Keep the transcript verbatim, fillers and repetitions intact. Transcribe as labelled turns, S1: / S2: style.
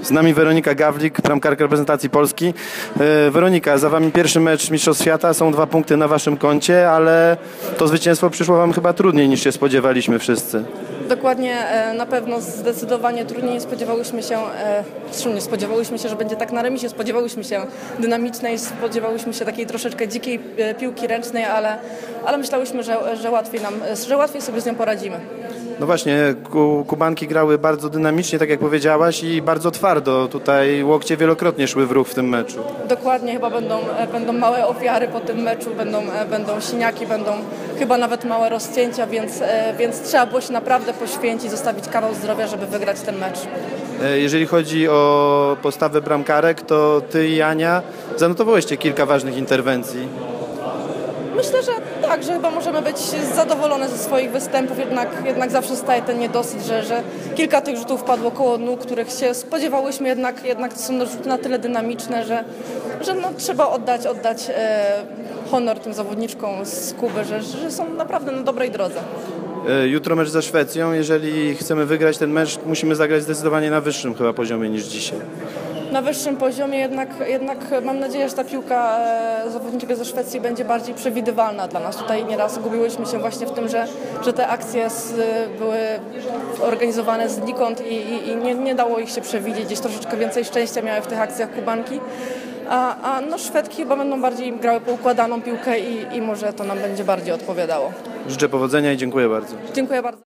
S1: Z nami Weronika Gawlik, bramkarka reprezentacji Polski. Weronika, za wami pierwszy mecz Mistrzostw Świata, są dwa punkty na waszym koncie, ale to zwycięstwo przyszło wam chyba trudniej niż się spodziewaliśmy wszyscy.
S2: Dokładnie, na pewno zdecydowanie trudniej. Spodziewałyśmy się, nie spodziewałyśmy się, że będzie tak na remisie, spodziewałyśmy się dynamicznej, spodziewałyśmy się takiej troszeczkę dzikiej piłki ręcznej, ale, ale myślałyśmy, że, że, łatwiej nam, że łatwiej sobie z nią poradzimy.
S1: No właśnie, Kubanki grały bardzo dynamicznie, tak jak powiedziałaś, i bardzo twardo. Tutaj łokcie wielokrotnie szły w ruch w tym meczu.
S2: Dokładnie, chyba będą, będą małe ofiary po tym meczu, będą, będą siniaki, będą chyba nawet małe rozcięcia, więc, więc trzeba było się naprawdę poświęcić, zostawić kawał zdrowia, żeby wygrać ten mecz.
S1: Jeżeli chodzi o postawę bramkarek, to ty i Ania zanotowałyście kilka ważnych interwencji.
S2: Myślę, że tak, że chyba możemy być zadowolone ze swoich występów, jednak, jednak zawsze staje ten niedosyt, że, że kilka tych rzutów padło koło nóg, których się spodziewałyśmy, jednak, jednak to są rzuty na tyle dynamiczne, że, że no, trzeba oddać, oddać e, honor tym zawodniczkom z Kuby, że, że są naprawdę na dobrej drodze.
S1: Jutro mecz ze Szwecją. Jeżeli chcemy wygrać ten mecz, musimy zagrać zdecydowanie na wyższym chyba poziomie niż dzisiaj.
S2: Na wyższym poziomie, jednak, jednak mam nadzieję, że ta piłka e, zawodniczego ze Szwecji będzie bardziej przewidywalna dla nas. Tutaj nieraz gubiłyśmy się właśnie w tym, że, że te akcje z, były organizowane znikąd i, i, i nie, nie dało ich się przewidzieć. Gdzieś troszeczkę więcej szczęścia miały w tych akcjach Kubanki. A, a no Szwedki chyba będą bardziej grały poukładaną piłkę i, i może to nam będzie bardziej odpowiadało.
S1: Życzę powodzenia i dziękuję bardzo.
S2: Dziękuję bardzo.